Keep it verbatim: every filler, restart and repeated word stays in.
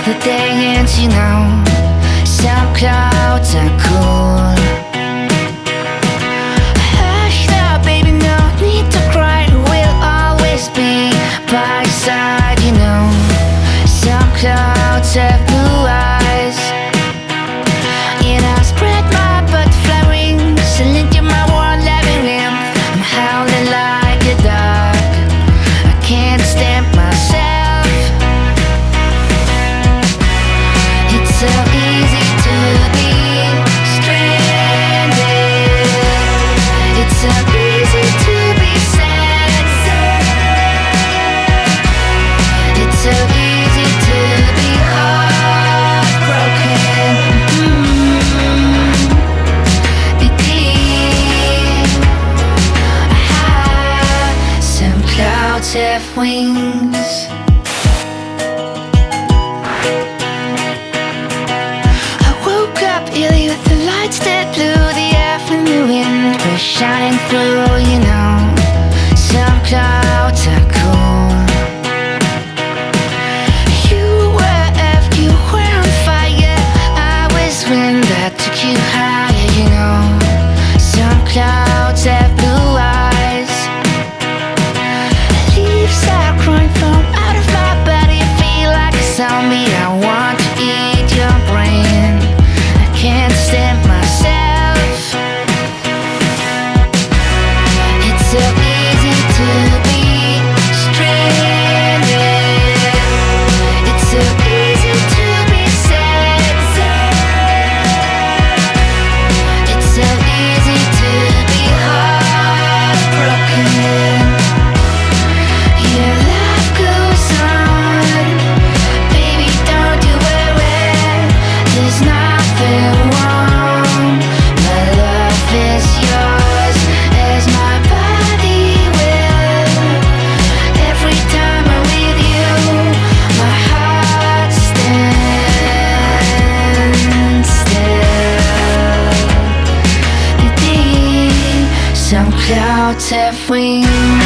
the day ends, you know. Some clouds are cool. Hush now, baby, no need to cry. We'll always be by your side, you know. Some clouds have blue eyes, and I spread my butterfly wings and into my warm labyrinth. I'm howling like a dog. I can't stand myself. It's so easy to be stranded. It's so easy to be sad. It's so easy to be heartbroken. Mm-hmm. Indeed. Ah, some clouds have wings. Early with the lights that blew, the air from the wind was shining through, you know. Some clouds are cool. You were F, you were on fire. I was wind that took you higher, you know. Some clouds have blue eyes. Leaves are crying from out of my body. I feel like a zombie. I want to eat your brain. Can't stand myself. It's so easy to be stranded. It's so easy to be sad. It's so easy to be heartbroken. Your life goes on, baby, don't you worry. There's nothing wrong. My love is yours, as my body will. Every time I'm with you, my heart stands still. Indeed, some clouds have wings.